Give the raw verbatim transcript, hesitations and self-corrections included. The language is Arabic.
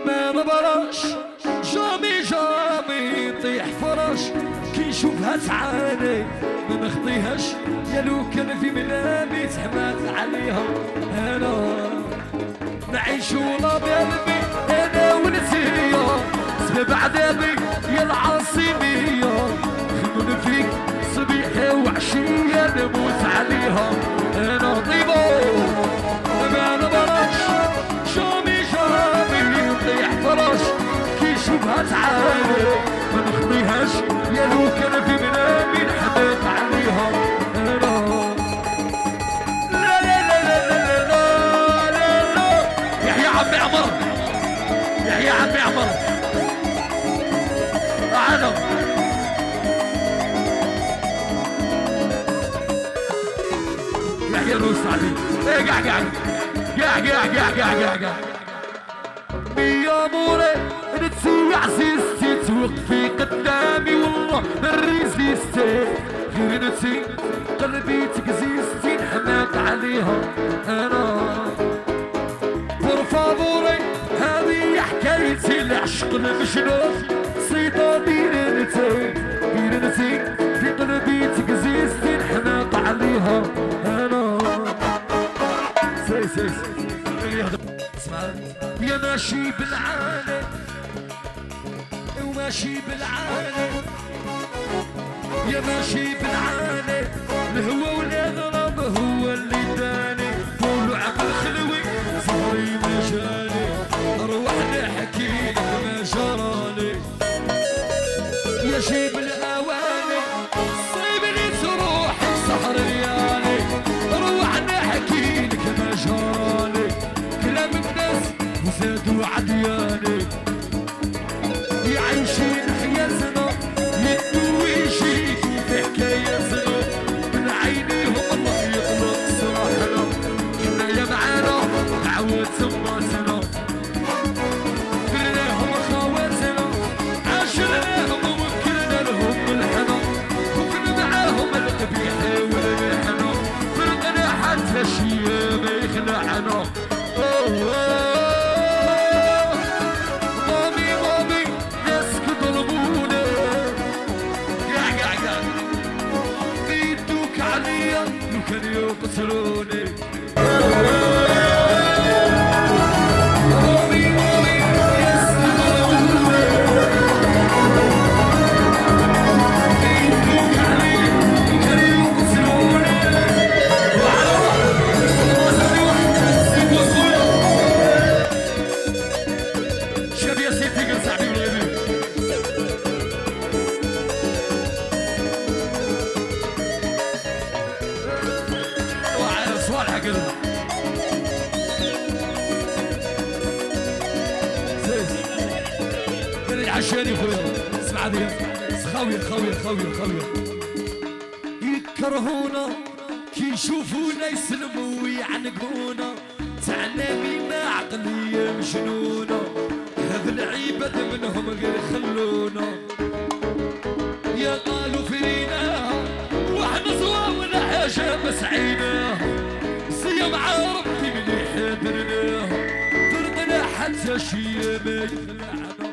ما نبرش جامي جامي يطيح فرش كي نشوفها تعاني ما نخطيهاش يا لو كان في منامي تحمات عليها انا نعيش ولا بقلبي انا ونسيا سبب عذابي يا العاصمية خلوني فيك صبيحة وعشية نموت عليها انا طيبو ما نبرش جامي جامي يطيح فرش كي نشوفها تعاني ما نخطيهاش يا لو كان في منامي نحمات عليها انا لا لا لا لا لا لا لا يحيى عمي عمر يحيى عمي عمر انا يحيى روس علي ايه قاع قاع قاع قاع قاع قاع قاع قاع يا موري نتسوي عزيزتي توقفي قدامي والله ما ريزيستي غير نتي قلبي تكزيزتي نحماك عليها انا بورفافوري هذه حكايتي العشق المجنون صيداني نتي غير نتي في قلبي تكزيزتي نحماك عليها انا سي سي سي يا ماشي بالعالي وماشي بالعالي يا ماشي بالعالي الهوى والاغراب هو اللي داني قولوا عقل خلوي صهري ما جاني اروح نحكي لك ما جرالي يا شيب الاواني صيبني تروحي سهر ليالي اروح نحكي لك ما جرالي كلام الناس وزادوا عدياني يعيشين حياتنا يدوا ويجيكوا في حكاياتنا من عينيهم الله يطلق سراحنا حنايا معانا دعوة سماتنا كلناهم خواتنا عاشرناهم ووكلنا لهم الحنا وكنا معاهم القبيح والمحنة فرقنا حتى شي ما يخلعنا مامي مامي ناس كضربونا قاع قاع قاع بيدوك عليا لو كانوا يقتلوني مامي مامي ناس كضربونا بيدوك عليا لو كانوا يقتلوني عشاني خويا اسمع هذه خويا خويا خويا خويا يكرهونا كي يشوفونا يسلموا ويعنقونا تعنامي ما عقلية مجنونة هذا العباد منهم غير خلونا يا قالوا فينا واحنا صوابنا حاجة بس عيناها زي مع ربي مليح درناها فرقنا حتى شي ما يخلعنا